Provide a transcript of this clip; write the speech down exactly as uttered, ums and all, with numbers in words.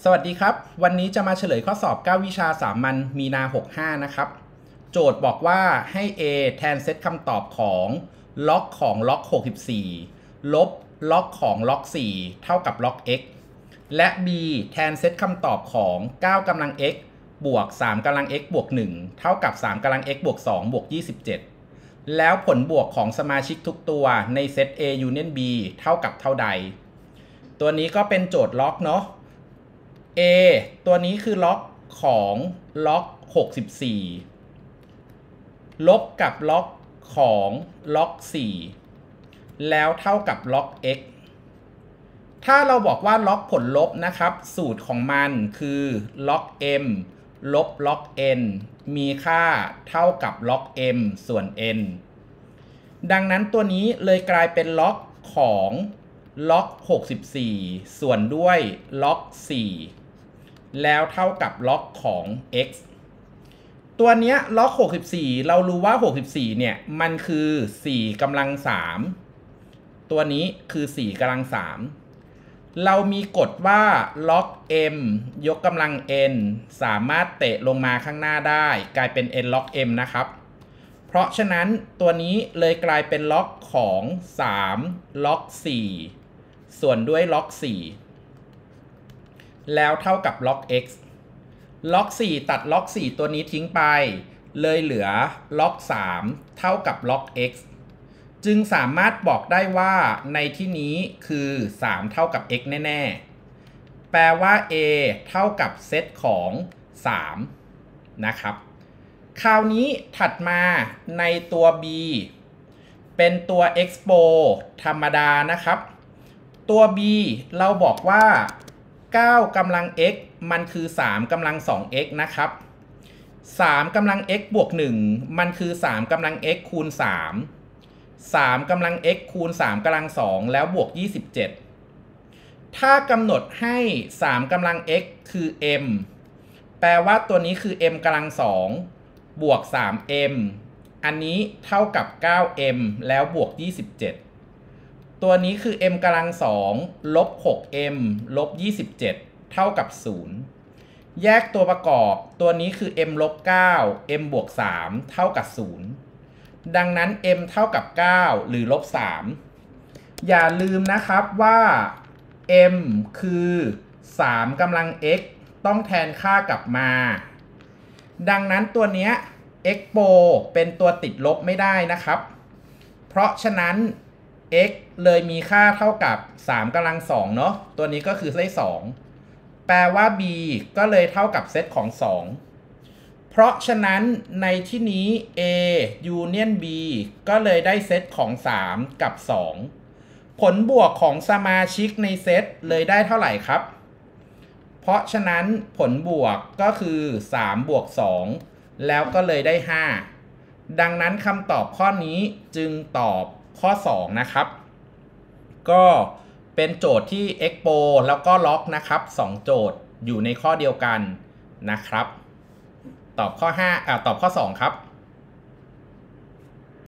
สวัสดีครับวันนี้จะมาเฉลยข้อสอบเก้าวิชาสามัญมีนาหกสิบห้านะครับโจทย์บอกว่าให้ A แทนเซตคำตอบของล็อกของล็อกหกสิบสี่ลบล็อกของล็อกสี่เท่ากับล็อก x และ B แทนเซตคำตอบของเก้ากำลัง x บวกสามกำลัง x บวกหนึ่งเท่ากับสามกำลัง x บวกสองบวกยี่สิบเจ็ดแล้วผลบวกของสมาชิกทุกตัวในเซต A union B เท่ากับเท่าใดตัวนี้ก็เป็นโจทย์ล็อกเนาะA ตัวนี้คือล็อกของล็อกหกสิบสี่ลบกับล็อกของล็อกสี่แล้วเท่ากับล็อก x ถ้าเราบอกว่าล็อกผลลบนะครับสูตรของมันคือล็อก m ลบล็อก n มีค่าเท่ากับล็อก m ส่วน n ดังนั้นตัวนี้เลยกลายเป็นล็อกของล็อกหกสิบสี่ส่วนด้วยล็อกสี่แล้วเท่ากับล็อกของ x ตัวเนี้ยล็อกหกสิบสี่เรารู้ว่าหกสิบสี่เนี่ยมันคือสี่กำลังสามตัวนี้คือสี่กำลังสามเรามีกฎว่าล็อก m ยกกำลัง n สามารถเตะลงมาข้างหน้าได้กลายเป็น n ล็อก m นะครับเพราะฉะนั้นตัวนี้เลยกลายเป็นล็อกของสามล็อกสี่ส่วนด้วยล็อกสี่แล้วเท่ากับล็อก x ล็อกสี่ตัดล็อกสี่ตัวนี้ทิ้งไปเลยเหลือล็อกสามเท่ากับล็อก x จึงสามารถบอกได้ว่าในที่นี้คือสามเท่ากับ x แน่ๆแปลว่า a เท่ากับเซตของสามนะครับคราวนี้ถัดมาในตัว b เป็นตัว expo ธรรมดานะครับตัว b เราบอกว่าเก้ากำลัง x มันคือสามกำลัง สอง x นะครับสามกำลัง x บวกหนึ่งมันคือสามกำลัง x คูณสาม สามกำลัง x คูณสามกำลังสองแล้วบวกยี่สิบเจ็ดถ้ากำหนดให้สามกำลัง x คือ m แปลว่าตัวนี้คือ m กำลังสองบวก สาม m อันนี้เท่ากับ เก้า m แล้วบวกยี่สิบเจ็ดตัวนี้คือ m กำลังสองลบ หก m ลบ ยี่สิบเจ็ดเท่ากับศูนย์แยกตัวประกอบตัวนี้คือ m ลบ เก้า m บวกสามเท่ากับศูนย์ดังนั้น m เท่ากับเก้าหรือลบสามอย่าลืมนะครับว่า m คือสามกำลัง x ต้องแทนค่ากลับมาดังนั้นตัวเนี้ย expo เป็นตัวติดลบไม่ได้นะครับเพราะฉะนั้นx เลยมีค่าเท่ากับสามกำลังสองเนาะตัวนี้ก็คือได้สองแปลว่า b ก็เลยเท่ากับเซตของสองเพราะฉะนั้นในที่นี้ a union b ก็เลยได้เซตของสามกับสองผลบวกของสมาชิกในเซตเลยได้เท่าไหร่ครับเพราะฉะนั้นผลบวกก็คือสามบวกสองแล้วก็เลยได้ห้าดังนั้นคำตอบข้อนี้จึงตอบข้อสองนะครับก็เป็นโจทย์ที่ expo แล้วก็ล็อกนะครับสองโจทย์อยู่ในข้อเดียวกันนะครับตอบข้อห้าอ่าตอบข้อสองครับ